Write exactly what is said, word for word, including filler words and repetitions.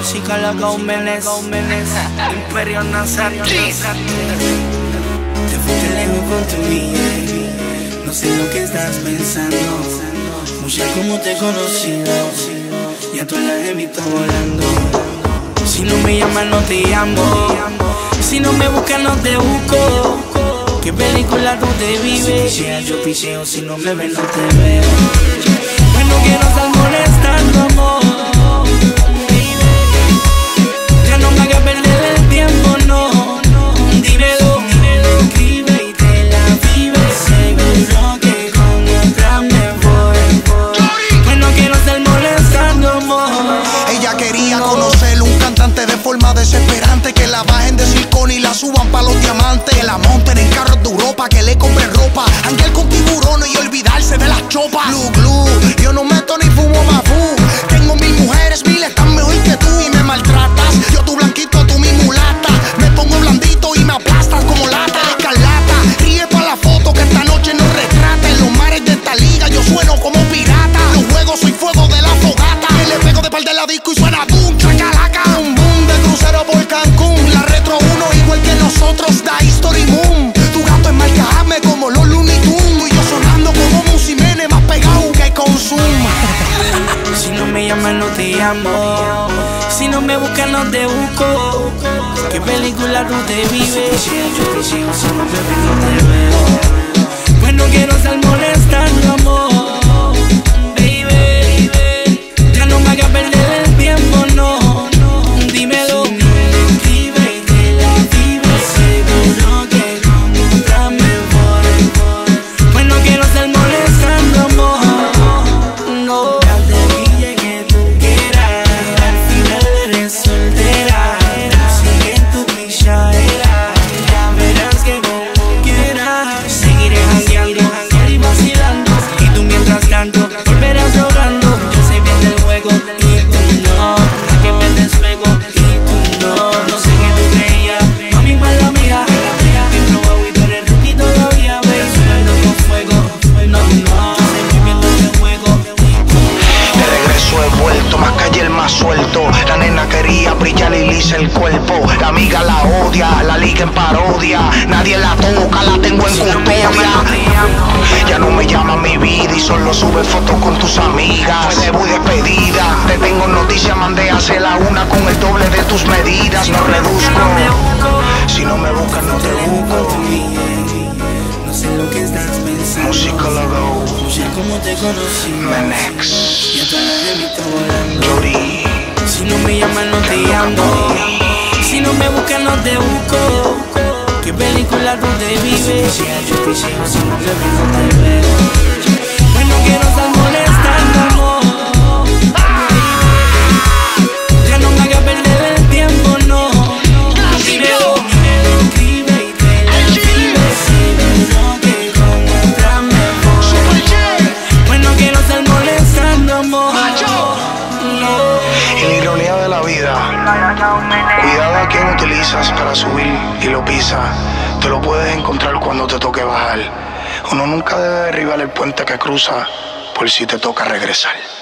música la Gómez, Imperio Nazario. Te fuiste lejos con tu vida, no sé lo que estás pensando. Mujer, como te he conocido, ya tú la he visto volando. Si no me llamas no te llamo, si no me buscas no te busco. ¿Qué película tú te vives? Si picheas yo picheo, si no me ves no te veo. Pues no quiero estar molestando, amor. Ya no me hagas perder el tiempo, no. Dímelo, escribe y te la vives. Seguro que con otra me voy. Pues no quiero estar molestando, amor. Ella quería conocer un cantante de forma desesperante, que la bajen de circón y la suban pa' los diamantes, que la monten en carros de Europa, que le compren ropa, janguear con tiburones y olvidarse de las chopas. Glu, glu, yo no meto ni fumo mafú. Tengo mil mujeres, mil están mejor que tú. Y me maltratas, yo tu blanquito, tú mi mulata. Me pongo blandito y me aplastas como lata de escarlata. Ríe pa' la foto que esta noche nos retrata. En los mares de esta liga yo sueno como pirata. Los juegos soy fuego de la fogata. Me le pego de par de la disco y suena boom, chacalaca. Un boom de crucero por Cancún. La Retro uno igual que nosotros, da History Moon. Tu gato es marcajame como los Looney Tunes. Y yo sonando como Musimene, más pegado que Consum. Si no me llamas no te llamo, si no me buscas no te busco. ¿Qué película tú te vives? Yo picheo, si no me ves no te veo. Pues no quiero estar molestando, amor. Baby, ya no me hagas perder el tiempo, no. Dímelo, escribe y te la vives. Seguro que con otra me voy. Pues no quiero estar molestando, amor. No. Volverás rogando, yo sé bien del juego y tú no. Que me despego y tú no. No sé qué tú creías, mami, mala mía. Me probado y tú eres rookie todavía, ves. Sudando con fuego, no, no. Yo sé muy bien del juego y tú no. De regreso he vuelto, más calle el más suelto. La nena quería brillar y lisa el cuerpo. La amiga la odia, la liga en parodia. Nadie la toca, la tengo en custodia. Ya no me llama mi vida y solo sube fotos con tus amigas. Fue debut y despedida, te tengo noticias, mandé a hacer la una con el doble de tus medidas. No reduzco, si no me buscas no te busco. No sé lo que estás pensando. Musicólogo, No sé cómo te conocí. Menex, Ya te la he visto volando. Yori. Si no me llamas no te llamo, si no me buscas no te busco. ¿Qué película tú te vives? Yo picheo, si no me ves no te veo. Pues no quiero estar molestando, amor. Ya no me hagas perder el tiempo, no. Dímelo, escribe y te la vives. Seguro que con otra me voy. Pues no quiero estar molestando, amor. Y la ironía de la vida, cuidado a quien utilizas para subir y lo pisa. Te lo puedes encontrar cuando te toque bajar. Uno nunca debe derribar el puente que cruza por si te toca regresar.